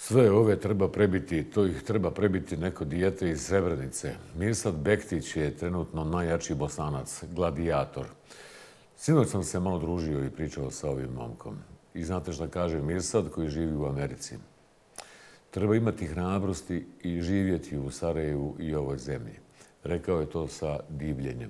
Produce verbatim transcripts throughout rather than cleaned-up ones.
Sve ove treba prebiti, to ih treba prebiti neko dijete iz Srebrenice. Mirsad Bektić je trenutno najjači Bosanac, gladijator. Sinoć sam se malo družio i pričao sa ovim momkom. I znate šta kaže Mirsad koji živi u Americi? Treba imati hrabrosti i živjeti u Sarajevu i ovoj zemlji. Rekao je to sa divljenjem.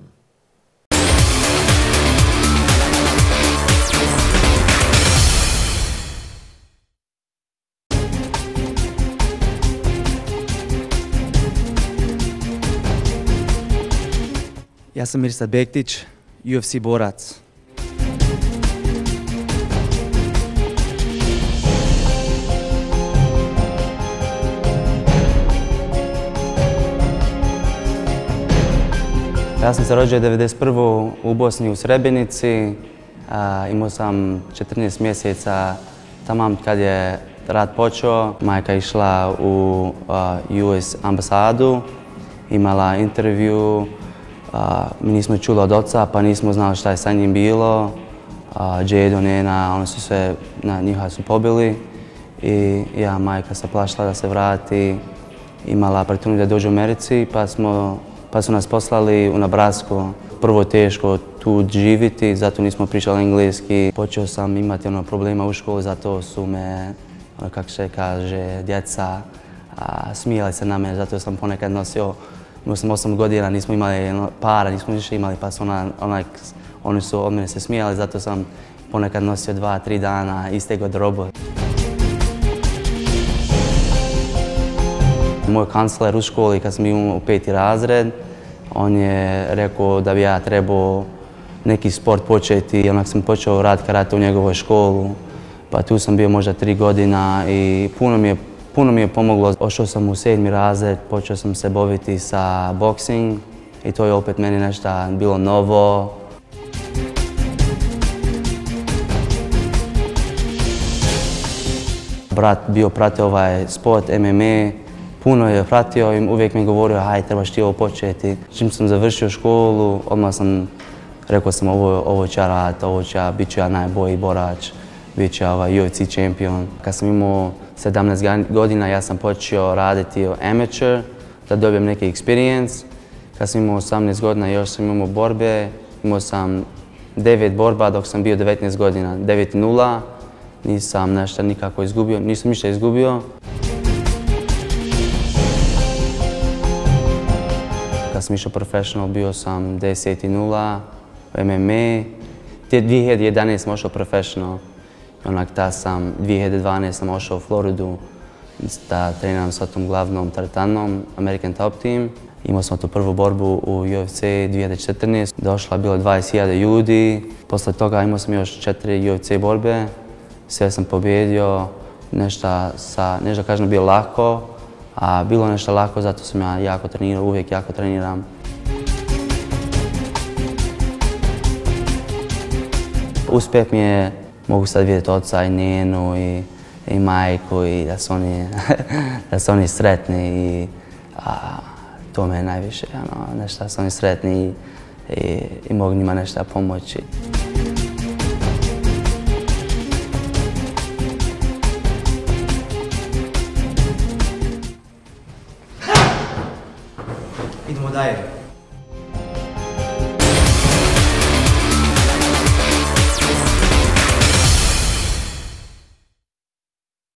Ja sam Mirsad Bektić, U F C borac. Ja sam se rođio devedeset prve u Bosni u Srebrenici. Imao sam četrnaest mjeseca tamam kad je rat počeo. Majka je išla u U S ambasadu, imala intervju. Mi nismo čuli od oca, pa nismo znali šta je sa njim bilo. Džedo, Nena, oni su sve, njiha su pobili. I ja, majka se plašila da se vrati. Imala opportunity da dođe u Americi, pa smo Pa su nas poslali u Nebrasku. Prvo je teško tu živjeti, zato nismo pričali engleski. Počeo sam imati ono problema u školi, zato su me, ono kako se kaže, djeca a, smijali se na mene, zato sam ponekad nosio, imao sam osam godina, nismo imali ono, para, nismo više imali, pa su ona, onak, oni su od mene se smijali, zato sam ponekad nosio dva, tri dana iste garderobe. Moj kancler u školi, kad sam imao peti razred, on je rekao da bi ja trebao neki sport početi. Onak sam počeo raditi karate u njegovoj školu, pa tu sam bio možda tri godina i puno mi je, puno mi je pomoglo. Ošao sam u sedmi razred, počeo sam se baviti sa boksing i to je opet meni nešto bilo novo. Brat bio pratio ovaj sport M M A. Puno je pratio i uvijek mi je govorio, haj, trebaš ti ovo početi. Čim sam završio školu, odmah sam rekao sam ovo, ovo ću ja raditi, ovo ću ja, bit ću ja najbolji borač, bit ću ja ovaj U F C šampion. Kad sam imao sedamnaest godina, ja sam počeo raditi amateur, da dobijem neki experience. Kad sam imao osamnaest godina, još sam imao borbe, imao sam devet borba dok sam bio devetnaest godina, devet nula. Nisam nešto nikako izgubio, nisam ništa izgubio. Kad sam išao professional, bio sam deset nula u M M A. dvije hiljade jedanaeste sam ošao professional. Onak ta sam, dvije hiljade dvanaeste sam ošao u Floridu da treniram sa tom glavnom tartanom, American Top Team. Imao sam tu prvu borbu u U F C dvije hiljade četrnaeste. Došla je bilo dvadeset hiljada ljudi. Posle toga imao sam još četiri U F C borbe. Sve sam pobjedio. Nešto sa, nešto kažem bilo lako. A bilo nešto lako, zato sam ja jako trenirao, uvijek jako treniram. Uspjeh mi je, mogu sad vidjeti oca i Nenu i, i majku i da su oni, da su oni sretni i a, to me je najviše, ano, nešto da su oni sretni i, i, i mogu njima nešto pomoći. Idemo dalje.